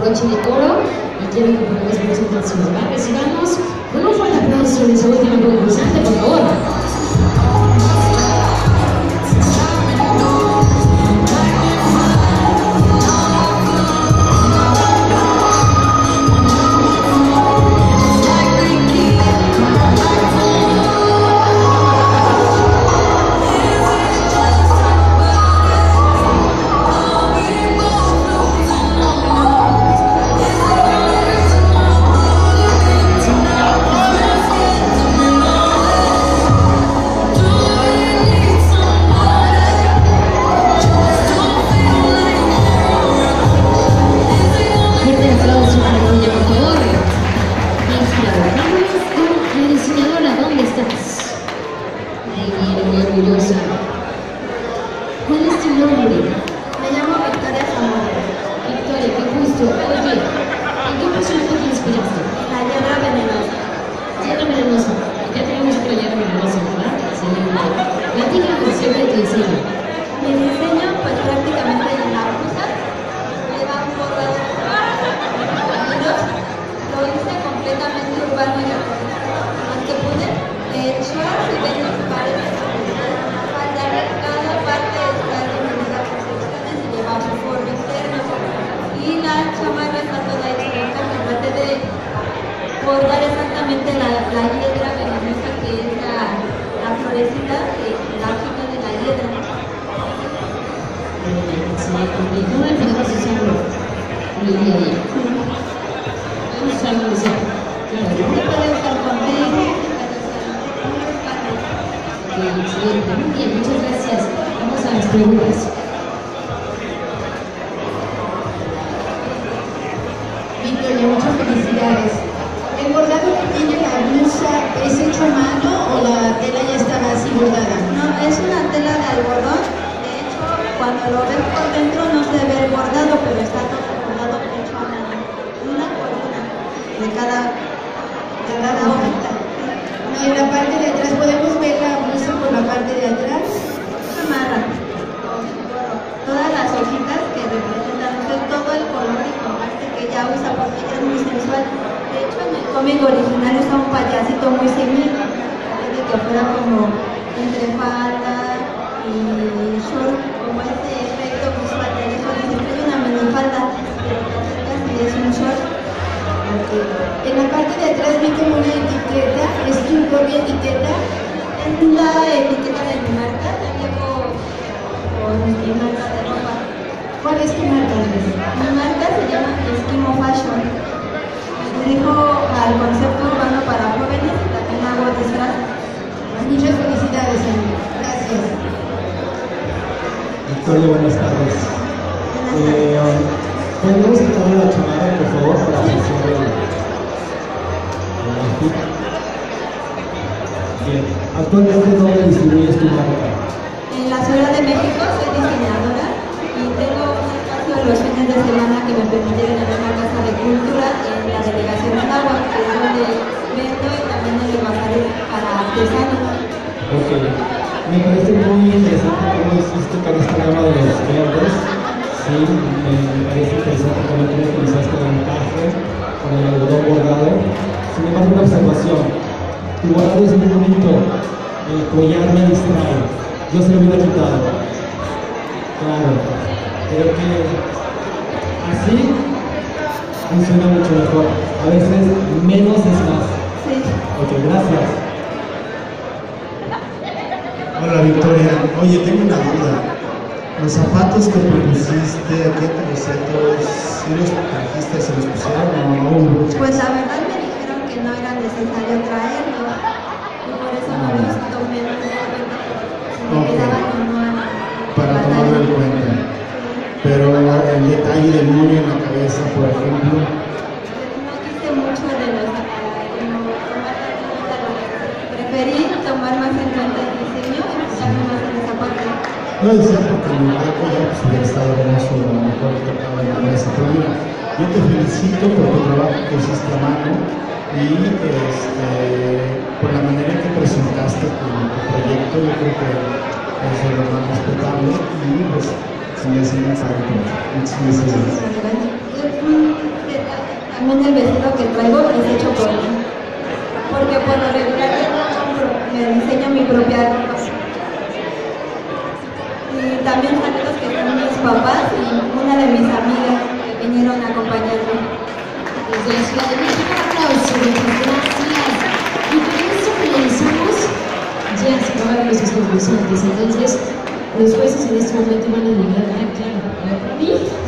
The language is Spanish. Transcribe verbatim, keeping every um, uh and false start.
broche de oro y quiero que pongas mucha atención, ¿va? Recibamos con un fuerte aplauso de esa última concursante, por favor. ¿Cuál es tu nombre? Me llamo Victoria Zamora. Victoria, qué gusto. Oye, ¿en qué personaje te inspiraste? La hiedra venenosa. Hiedra venenosa. Ya tenemos otra hiedra venenosa, ¿verdad? Excelente. Platícanos acerca de tu diseño. Mi diseño, pues prácticamente en la blusa, le da un bordado lo hice completamente urbano y más que pude. El short, si ven los pares, falda, cada parte está dividida por secciones y lleva su forro externo. Y la chamarra está toda hecha de caja. Traté de bordar exactamente la, la hiedra venenosa, que es la, la florecita, que la hojita de la hiedra. Excelente. ¿Y cómo empezamos a usarlo en el día a día? ¿Cómo usarlo de ser? Se puede usar con té. Excelente, muy bien, muchas gracias. Vamos a las preguntas. Victoria, muchas felicidades. ¿El bordado que tiene la blusa es hecho a mano o la tela ya estaba así bordada? No, es una tela de algodón. De hecho, cuando lo ves por dentro no se ve el bordado, pero está todo bordado hecho a mano. Una por una, de cada, de cada hojita. Y en la parte de atrás, ¿podemos ver la blusa por la parte de atrás? Chamarra. Todas las hojitas que representan, o sea, todo el color y contraste que ella usa, porque ella es muy sensual. De hecho, en el cómic original usa un payasito muy similar, de que fuera como entre falda y short, como ese efecto visual de eso, dice que es una minifalda, pero te acercas y es un short. Okay. En la parte de atrás vi como una etiqueta, ¿es tu propia etiqueta? Es la etiqueta de mi marca, la llevo con mi marca de ropa. ¿Cuál es tu marca? Mi marca se llama Eskimo Fashion. Me dirijo al concepto urbano para jóvenes y también hago disfraces. Muchas felicidades, amiga. Gracias. Victoria, buenas tardes. Buenas Eh, tardes. ¿Podemos quitarle la chamarra, por favor, para la sesión de la Bien. ¿Actualmente dónde distribuyes tu marca? En la Ciudad de México soy diseñadora y tengo un espacio los fines de semana que me permitieron en una casa de cultura en la delegación de Agua, que es donde vendo y también en los bazares para artesanos. Ok. Me parece muy interesante cómo hiciste con esta gama de los verdes. Sí, me, me parece interesante cómo tú utilizaste el encaje con el algodón bordado. Sin embargo, una observación. Tu bordado es muy bonito. El collar me distrae. Yo se lo hubiera quitado. Claro. Creo que así funciona mucho mejor. A veces menos es más. Sí. Ok, gracias. Hola Victoria, oye, tengo una duda. Los zapatos que propusiste aquí en Telecentos, ¿sí los trajiste, se los pusieron o no? Pues la verdad me dijeron que no era necesario traerlos y por eso no los tomé en cuenta, si me Okay. quedaban o no a la Para batalla. tomarlo en cuenta. Pero el detalle del moño en la cabeza, por ejemplo. No quise mucho de los zapatos, no tomar en cuenta lo que preferí tomar más en cuenta el diseño y fijarme más en esa parte. No decía porque el lugar que ya pues, hubiera estado hermoso, a lo mejor tocaba en la mesa. Pero mira, yo te felicito por tu trabajo que hiciste a mano y este, por la manera en que presentaste tu, tu proyecto. Yo creo que es de lo más respetable y pues se me hace muy padre. Muchas gracias. Gracias. También el vestido que traigo es hecho por mí, porque por lo regular yo no compro, me diseño mi propia ropa. Y también saludos que son mis papás y una de mis amigas que vinieron a acompañarme. Desde la Ciudad de México, un aplauso, muchas gracias. Y con esto finalizamos. Ya se acabaron nuestros concursantes, entonces los jueces en este momento van a liberar, claro, para mí.